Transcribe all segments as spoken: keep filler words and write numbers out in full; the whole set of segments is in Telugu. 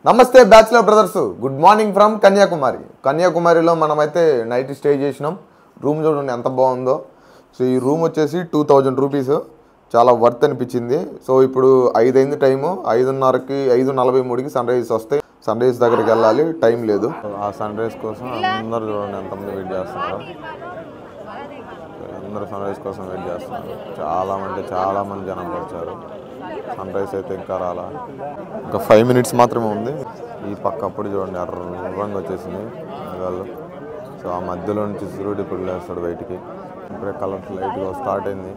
నమస్తే bachelor brothers, good morning from Kanyakumari. కన్యాకుమారిలో మనమైతే నైట్ స్టే చేసినాం. రూమ్ చూడండి ఎంత బాగుందో. సో ఈ రూమ్ వచ్చేసి టూ థౌజండ్ రూపీస్, చాలా వర్త్ అనిపించింది. సో ఇప్పుడు ఐదు అయింది టైము, ఐదున్నరకి ఐదు నలభై మూడుకి సన్ రైజ్ వస్తాయి. సన్ రైజ్ దగ్గరికి వెళ్ళాలి, టైం లేదు. ఆ సన్ రైజ్ కోసం అందరు చూడండి ఎంతమంది వెయిట్ చేస్తున్నారు. అందరూ సన్ రైజ్ కోసం వెయిట్ చేస్తున్నారు. చాలా అంటే చాలా మంది జనం వచ్చారు. సన్ రైజ్ అయితే ఇంకా రాలా, ఇంకా ఫైవ్ మినిట్స్ మాత్రమే ఉంది. ఈ పక్క అప్పుడు చూడండి ఎర్రంగా వచ్చేసింది మేఘాలు. సో ఆ మధ్యలో నుంచి సూర్యుడు ఇప్పుడు లేస్తాడు బయటికి. ఇప్పుడే కలర్ లైట్గా స్టార్ట్ అయింది.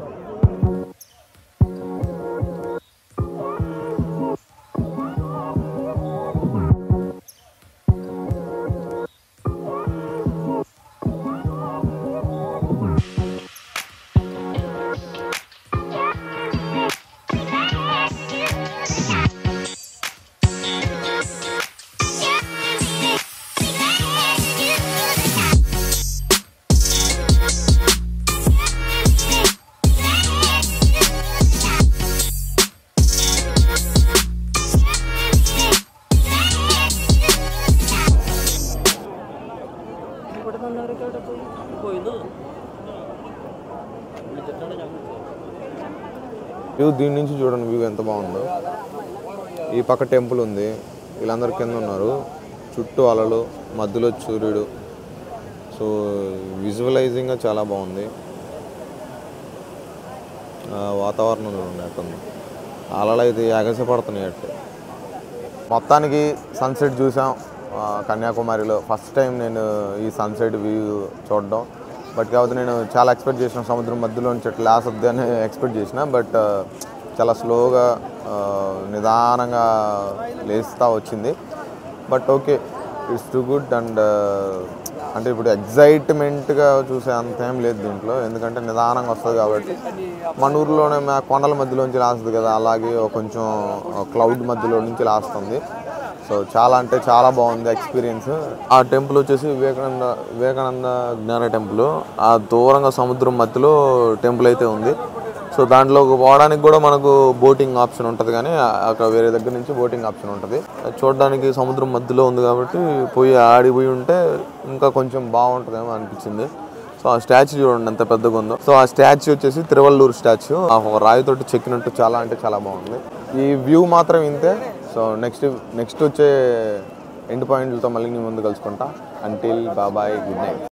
వ్యూ దీని నుంచి చూడండి, వ్యూ ఎంత బాగుందో. ఈ పక్క టెంపుల్ ఉంది, వీళ్ళందరూ కింద ఉన్నారు. చుట్టూ అలలు, మధ్యలో సూర్యుడు. సో విజువలైజింగ్గా చాలా బాగుంది. వాతావరణం చూడండి ఎట్టుంది. అలలు అయితే ఎగసిపడుతున్నాయి అట్టు. మొత్తానికి సన్సెట్ చూసాం కన్యాకుమారిలో. ఫస్ట్ టైం నేను ఈ సన్సెట్ వ్యూ చూడడం. బట్ కాబట్టి నేను చాలా ఎక్స్పెక్ట్ చేసిన, సముద్రం మధ్యలో నుంచి అట్లా లాస్ వద్దు అని ఎక్స్పెక్ట్ చేసిన. బట్ చాలా స్లోగా నిదానంగా లేస్తూ వచ్చింది. But okay, it's too good. And అంటే ఇప్పుడు ఎగ్జైట్మెంట్గా చూసే అంత ఏం లేదు దీంట్లో, ఎందుకంటే నిదానంగా వస్తుంది కాబట్టి. మన ఊర్లోనే మా కొండల మధ్యలోంచి లాస్తుంది కదా, అలాగే కొంచెం క్లౌడ్ మధ్యలో నుంచి లాస్తుంది. సో చాలా అంటే చాలా బాగుంది ఎక్స్పీరియన్స్. ఆ టెంపుల్ వచ్చేసి వివేకానంద వివేకానంద జ్ఞాన టెంపుల్. ఆ దూరంగా సముద్రం మధ్యలో టెంపుల్ అయితే ఉంది. సో దాంట్లో పోవడానికి కూడా మనకు బోటింగ్ ఆప్షన్ ఉంటుంది, కానీ అక్కడ వేరే దగ్గర నుంచి బోటింగ్ ఆప్షన్ ఉంటుంది. చూడడానికి సముద్రం మధ్యలో ఉంది కాబట్టి పోయి ఆడిపోయి ఉంటే ఇంకా కొంచెం బాగుంటుందేమో అనిపించింది. సో ఆ స్టాచ్యూ చూడండి ఎంత పెద్దగా ఉందో. సో ఆ స్టాచ్యూ వచ్చేసి తిరువల్లూరు స్టాచ్యూ. ఆ రాయితోటి చెక్కినట్టు చాలా అంటే చాలా బాగుంది. ఈ వ్యూ మాత్రం ఇంతే. సో నెక్స్ట్ నెక్స్ట్ వచ్చే ఎండ్ పాయింట్లతో మళ్ళీ నేను ముందు కలుసుకుంటా. Until bye bye, good night.